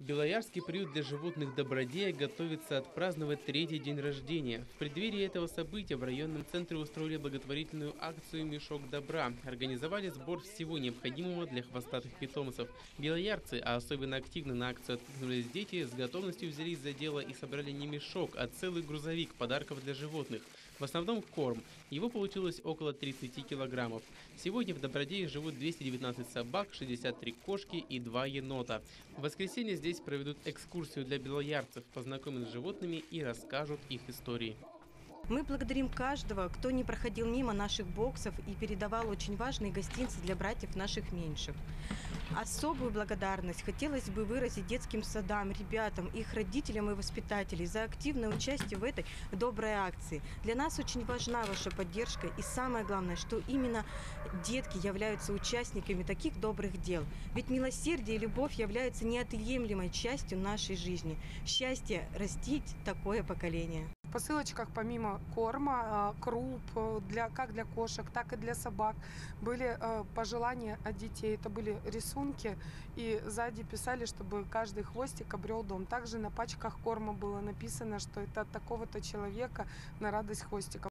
Белоярский приют для животных «Добродея» готовится отпраздновать третий день рождения. В преддверии этого события в районном центре устроили благотворительную акцию «Мешок добра». Организовали сбор всего необходимого для хвостатых питомцев. Белоярцы, а особенно активно на акцию откликнулись дети, с готовностью взялись за дело и собрали не мешок, а целый грузовик подарков для животных. В основном корм. Его получилось около 30 килограммов. Сегодня в Добродее живут 219 собак, 63 кошки и 2 енота. В воскресенье здесь проведут экскурсию для белоярцев, познакомят с животными и расскажут их истории. Мы благодарим каждого, кто не проходил мимо наших боксов и передавал очень важные гостинцы для братьев наших меньших. Особую благодарность хотелось бы выразить детским садам, ребятам, их родителям и воспитателям за активное участие в этой доброй акции. Для нас очень важна ваша поддержка и самое главное, что именно детки являются участниками таких добрых дел. Ведь милосердие и любовь являются неотъемлемой частью нашей жизни. Счастье растить такое поколение. В посылочках помимо корма, круп, как для кошек, так и для собак, были пожелания от детей. Это были рисунки, и сзади писали, чтобы каждый хвостик обрел дом. Также на пачках корма было написано, что это от такого-то человека на радость хвостика.